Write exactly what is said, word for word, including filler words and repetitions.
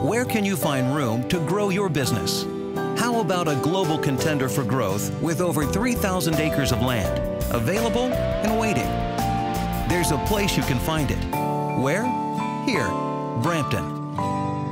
Where can you find room to grow your business? How about a global contender for growth with over three thousand acres of land, available and waiting? There's a place you can find it. Where? Here, Brampton.